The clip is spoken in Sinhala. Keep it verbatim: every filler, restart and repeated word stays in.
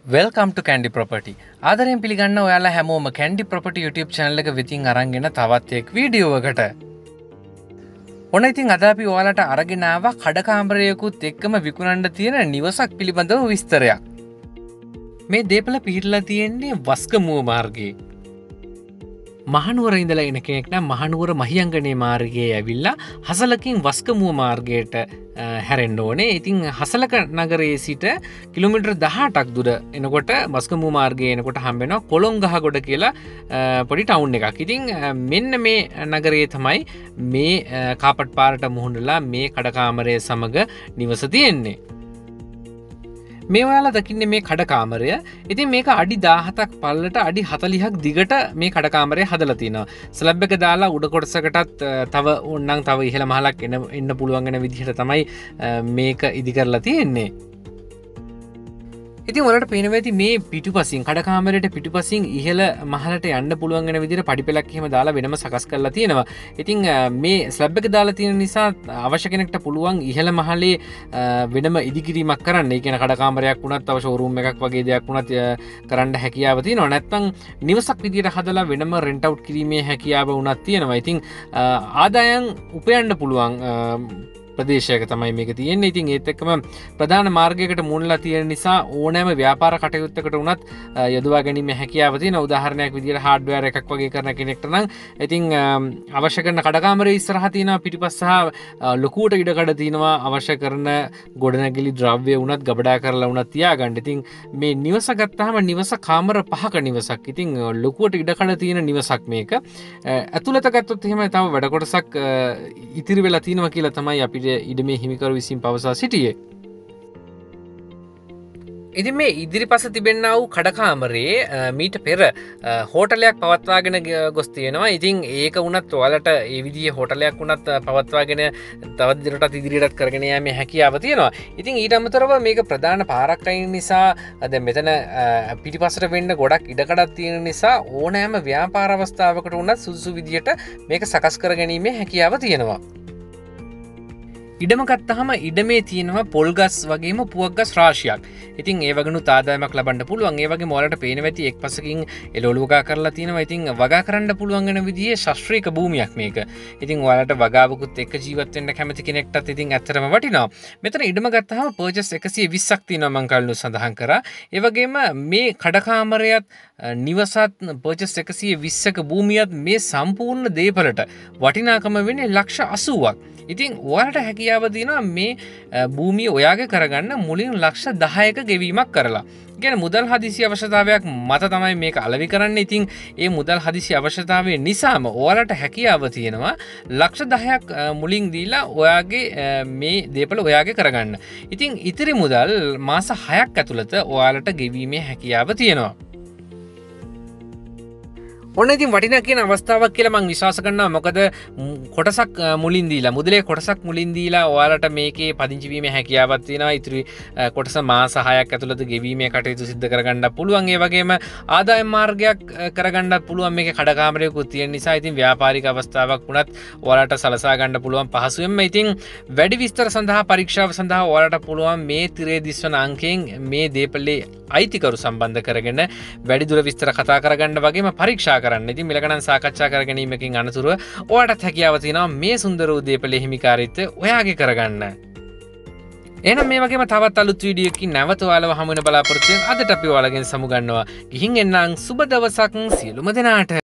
Welcome to Candy Property. ආදරයෙන් පිළිගන්න ඔයාලා හැමෝම Candy Property YouTube channel එක වෙතින් අරන් එන තවත් එක් වීඩියෝ එකකට. ඔන්න ඉතින් අද අපි ඔයාලට අරගෙන ආවා කඩකාමරයකුත් එක්කම විකුණන්න තියෙන නිවසක් පිළිබඳව විස්තරයක්. මේ දේපල පිහිටලා තියෙන්නේ වස්කමුව මාර්ගයේ. මහනුවර ඉඳලා එන කෙනෙක් නම් මහනුවර මහියංගනේ මාර්ගයේ ඇවිල්ලා හසලකින් වස්කමුව මාර්ගයට හැරෙන්න ඕනේ. ඉතින් හසලක නගරයේ සිට කිලෝමීටර් දහඅටක් දුර එනකොට වස්කමුව මාර්ගයේ එනකොට හම්බ වෙනවා කොළොංගහගොඩ කියලා පොඩි ටවුන් එකක්. ඉතින් මෙන්න මේ නගරයේ තමයි මේ කාපට් පාරට මුහුණලා මේ කඩකාමරය සමග නිවස තියෙන්නේ. මේ ඔයාලා දකින්නේ මේ කඩකාමරය. ඉතින් මේක අඩි දාහතක් පළලට අඩි හතළිහක් දිගට මේ කඩකාමරය හදලා තිනවා. ස්ලැබ් එක දාලා උඩ කොටසකටත් තව ඕනනම් තව ඉහළ මහලක් එන්න එන්න පුළුවන් වෙන විදිහට තමයි මේක ඉදි කරලා තියෙන්නේ. ඉතින් ඔයාලට පේනවා ඇති මේ පිටුපසින් කඩකාමරයට පිටුපසින් ඉහළ මහලට යන්න පුළුවන් වෙන විදිහට පඩිපෙළක් එහෙම දාලා වෙනම සකස් කරලා තියෙනවා. ඉතින් මේ ස්ලැබ් එක දාලා තියෙන නිසා අවශ්‍ය කෙනෙක්ට පුළුවන් ඉහළ මහලේ වෙනම ඉදිකිරීමක් කරන්න. ඒ කියන්නේ කඩකාමරයක් වුණත් තව ෂෝරූම් එකක් වගේ දෙයක් වුණත් කරන්න හැකියාව තියෙනවා. නැත්නම් නිවසක් විදිහට හදලා වෙනම රෙන්ට් අවුට් කිරීමේ හැකියාව වුණත් තියෙනවා. ඉතින් ආදායම් උපයන්න පුළුවන් ප්‍රදේශයක තමයි මේක තියෙන්නේ. ඉතින් ඒත් එක්කම ප්‍රධාන මාර්ගයකට මුණලා තියෙන නිසා ඕනෑම ව්‍යාපාර කටයුත්තකට උනත් යොදවා ගැනීම හැකියාව තියෙනවා. උදාහරණයක් විදිහට හાર્ඩ්වෙයාර් එකක් වගේ කරන කෙනෙක්ට නම් ඉතින් අවශ්‍ය කරන කඩකාමරයේ ඉස්සරහා තියෙනවා පිටිපස්ස සහ ලොකුවට ඉඩකඩ තියෙනවා අවශ්‍ය කරන ගොඩනැගිලි ද්‍රව්‍ය උනත් ගබඩා කරලා උනත් තියාගන්න. ඉතින් මේ නිවස ගත්තාම නිවස කාමර පහක නිවසක්. ඉතින් ලොකුවට ඉඩකඩ තියෙන නිවසක් මේක. ඇතුළත ගත්තොත් එහෙම තව වැඩ කොටසක් ඉතිරි වෙලා තියෙනවා කියලා තමයි අපිට ඉඩමේ හිමිකරු විසින් පවසා සිටියේ. ඉතින් මේ ඉදිරිපස තිබෙන්නා වූ කඩකාමරයේ මීට පෙර හෝටලයක් පවත්වාගෙන ගොස් තියෙනවා. ඉතින් ඒක වුණත් ඔයාලට ඒ විදිහේ හෝටලයක් වුණත් පවත්වාගෙන තවත් දිරටත් ඉදිරියටත් කරගෙන යාමේ හැකියාව තියෙනවා. ඉතින් ඊට අමතරව මේක ප්‍රධාන පාරක් අයින් නිසා දැන් මෙතන පිටිපසට වෙන්න ගොඩක් ඉඩකඩක් තියෙන නිසා ඕනෑම ව්‍යාපාර අවස්ථාවකට වුණත් සුදුසු විදිහට මේක සකස් කර ගැනීමේ හැකියාව තියෙනවා. ඉඩම ගත්තහම ඉඩමේ තියෙනවා පොල්ගස් වගේම පුවක්ගස් රාශියක්. ඉතින් ඒ වගේනුත් ආදායමක් ලබන්න පුළුවන්. ඒ වගේම ඔයාලට පේනවා ඇති එක් පසකින් එළවලු වගා කරලා තියෙනවා. ඉතින් වගා කරන්න පුළුවන් වෙන විදිහේ ශාස්ත්‍රීය භූමියක් මේක. ඉතින් ඔයාලට වගාවකුත් එක්ක ජීවත් වෙන්න කැමති කෙනෙක්ටත් ඉතින් ඇත්තටම වටිනවා. මෙතන ඉඩම ගත්තහම පර්චස් එකසිය විස්සක් තියෙනවා මම කලින් සඳහන් කරා. ඒ වගේම මේ කඩකාමරයත් නිවසත් පර්චස් එකසිය විස්සක භූමියත් මේ සම්පූර්ණ දේපලට වටිනාකම වෙන්නේ ලක්ෂ අසූවක්. ඉතින් ඔයාලට හැකියාව තියෙනවා මේ භූමිය ඔයාගේ කරගන්න මුලින් ලක්ෂ දහයක ගෙවීමක් කරලා. කියන්නේ මුදල් හදිසි අවශ්‍යතාවයක් මත තමයි මේක අලෙවි කරන්නේ. ඉතින් ඒ මුදල් හදිසි අවශ්‍යතාවය නිසාම ඔයාලට හැකියාව තියෙනවා ලක්ෂ දහයක් මුලින් දීලා ඔයාගේ මේ දේපල ඔයාගේ කරගන්න. ඉතින් ඉතිරි මුදල් මාස හයක් ඇතුළත ඔයාලට ගෙවීමේ හැකියාව තියෙනවා. ඔන්න ඉතින් වටිනා කියන අවස්ථාවක් කියලා මම විශ්වාස කරනවා. මොකද කොටසක් මුලින් දීලා මුදලේ කොටසක් මුලින් දීලා ඔයාලට මේකේ පදිංචි වීමේ හැකියාවක් තියෙනවා. ඉතිරි කොටස මාස හයක් ඇතුළත ගෙවීමේ කටයුතු සිදු කරගන්න පුළුවන්. ඒ වගේම ආදායම් මාර්ගයක් කරගන්නත් පුළුවන් මේකේ කඩකාමරයකුත් තියෙන නිසා. ඉතින් ව්‍යාපාරික අවස්ථාවක් වුණත් ඔයාලට සලසා ගන්න පුළුවන් පහසුවෙන්ම. ඉතින් වැඩි විස්තර සඳහා පරීක්ෂාව සඳහා ඔයාලට පුළුවන් මේ තිරේ දිස්වන අංකයෙන් මේ දේපලේ අයිතිකරු සම්බන්ධ කරගෙන වැඩි දුර විස්තර කතා කරගන්න වගේම පරීක්ෂා කරන්න. ඉතින් මිල ගණන් සාකච්ඡා කර ගැනීමකින් අනතුරුව ඔයාටත් හැකියාව තියෙනවා මේ සුන්දර වූ දේපලේ හිමිකාරීත්වය ඔයාගේ කරගන්න. එහෙනම් මේ වගේම තවත් අලුත් වීඩියෝ එකකින් නැවත ඔයාලව හමු වෙන බලාපොරොත්තු වෙන අදට අපි ඔයාලගෙන් සමු ගන්නවා. ගිහින් එන්නම් සුබ දවසක් සියලුම දෙනාට.